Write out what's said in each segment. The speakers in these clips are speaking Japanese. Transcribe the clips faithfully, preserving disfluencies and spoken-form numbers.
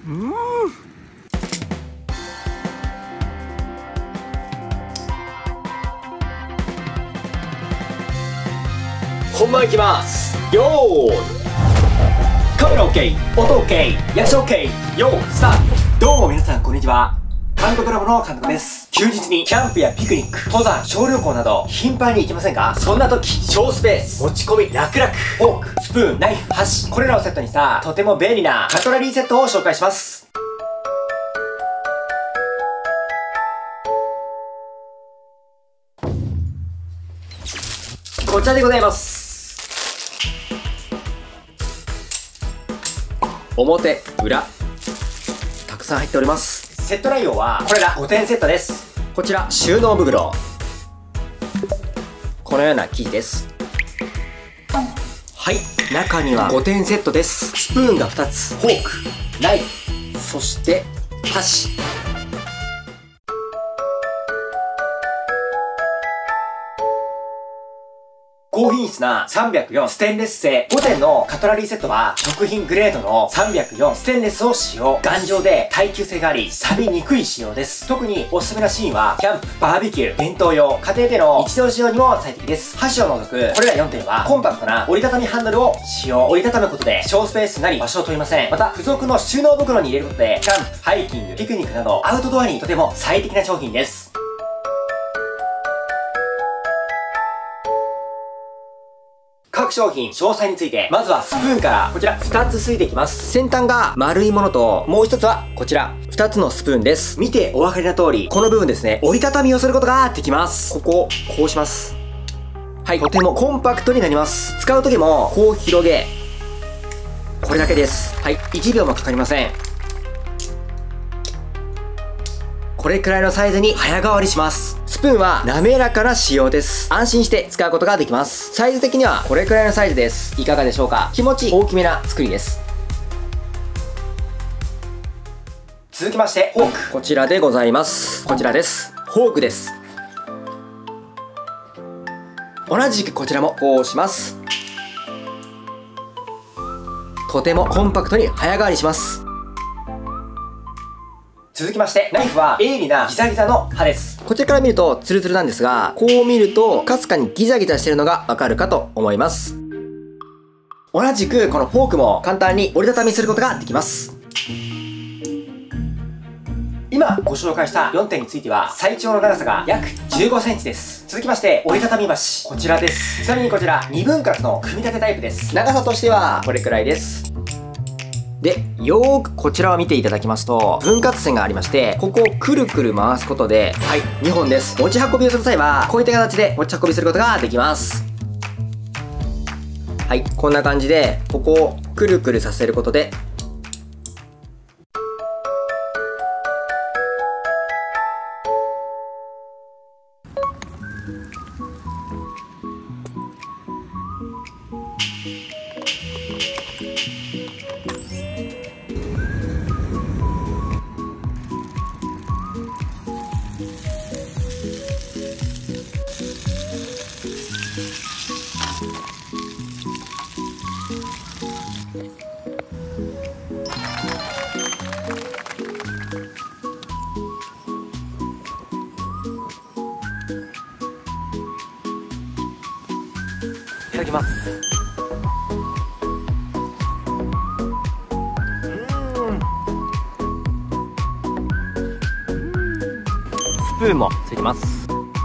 うん。本番いきます。よーい。カメラ OK、音 OK、役者 OK、よースタート。どうも皆さんこんにちは。監督ラボの監督です。休日にキャンプやピクニック、登山、小旅行など頻繁に行きませんか？そんな時、小スペース、持ち込み楽々、フォーク、スプーン、ナイフ、箸、これらをセットにしたとても便利なカトラリーセットを紹介します。こちらでございます。表、裏、たくさん入っております。セット内容はこれらごてんセットです。こちら収納袋、このような生地です。はい、中にはごてんセットです。スプーンがふたつ、フォーク、ナイフ、そして箸。高品質なさんびゃくよんステンレス製ごてんのカトラリーセットは食品グレードのさんびゃくよんステンレスを使用。頑丈で耐久性があり錆びにくい仕様です。特におすすめなシーンはキャンプ、バーベキュー、弁当用、家庭での日常使用にも最適です。箸を除くこれらよんてんはコンパクトな折りたたみハンドルを使用。折りたたむことで小スペースになり場所を取りません。また付属の収納袋に入れることでキャンプ、ハイキング、ピクニックなどアウトドアにとても最適な商品です。各商品詳細について、まずはスプーンからこちらふたつついていきます。先端が丸いものと、もうひとつはこちらふたつのスプーンです。見てお分かりの通り、この部分ですね、折りたたみをすることができます。ここをこうします。はい、とてもコンパクトになります。使う時もこう広げ、これだけです。はい、いちびょうもかかりません。これくらいのサイズに早変わりします。スプーンは滑らかな仕様です。安心して使うことができます。サイズ的にはこれくらいのサイズです。いかがでしょうか？気持ち大きめな作りです。続きましてフォーク、こちらでございます。こちらです。フォークです。同じくこちらもこうします。とてもコンパクトに早変わりします。続きまして、ナイフは鋭利なギザギザの刃です。こちらから見るとツルツルなんですが、こう見るとかすかにギザギザしてるのがわかるかと思います。同じくこのフォークも簡単に折りたたみすることができます。今ご紹介したよんてんについては最長の長さが約じゅうごセンチです。続きまして折りたたみ箸、こちらです。ちなみにこちらにぶん割の組み立てタイプです。長さとしてはこれくらいです。で、よーくこちらを見ていただきますと、分割線がありまして、ここをくるくる回すことで、はい、にほんです。持ち運びをする際は、こういった形で持ち運びすることができます。はい、こんな感じで、ここをくるくるさせることで、いただきます。スプーンもついてます。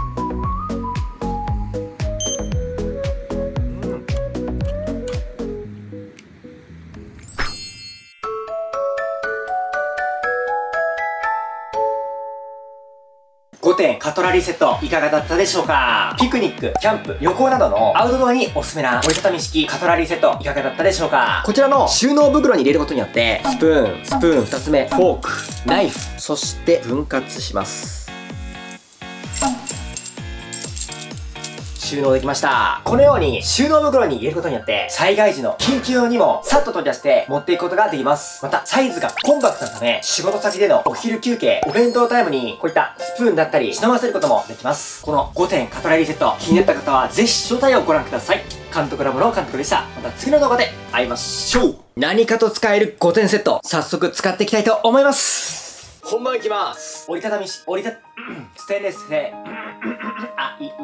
ごてんカトラリーセットいかがだったでしょうか？ピクニック、キャンプ、旅行などのアウトドアにおすすめな折りたたみ式カトラリーセットいかがだったでしょうか？こちらの収納袋に入れることによってスプーン、スプーンふたつめ、フォーク、ナイフ、そして分割します。収納できました。このように収納袋に入れることによって災害時の緊急用にもさっと取り出して持っていくことができます。またサイズがコンパクトなため仕事先でのお昼休憩、お弁当タイムにこういったスプーンだったり忍ばせることもできます。このごてんカトラリーセット気になった方はぜひ詳細をご覧ください。 監督ラボの監督でした。また次の動画で会いましょう。何かと使えるごてんセット、早速使っていきたいと思います。本番いきます。折りたたみし、折りた、ステンレスで、あ、い、い。